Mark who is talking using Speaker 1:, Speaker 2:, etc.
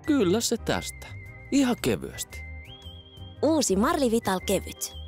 Speaker 1: Kyllä se tästä. Ihan kevyesti.
Speaker 2: Uusi Marli Vital kevyt.